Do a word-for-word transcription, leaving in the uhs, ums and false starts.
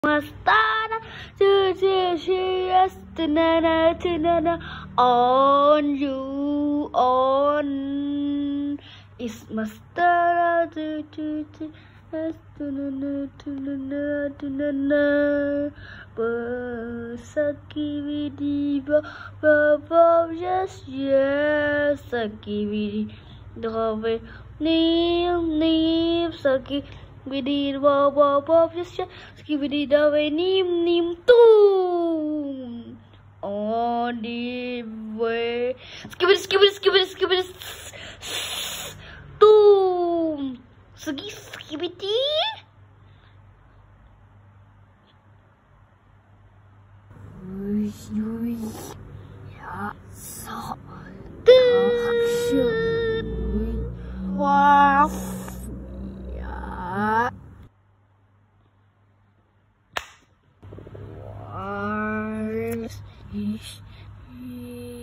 Mastana, to to serious, tanana, tanana, on you, on. It's Mastana, to to to, tanana, tanana, tanana. Bersakibidi, yes, yes, sakibidi, drove, nim, nim, sakibidi. Skibidi wop wop wop, yes yes. Skibidi dawe nim nim toom. On the way. Skibidi skibidi skibidi skibidi toom. Segi skibidi. Ui ui. Ya so. Wow. Wars is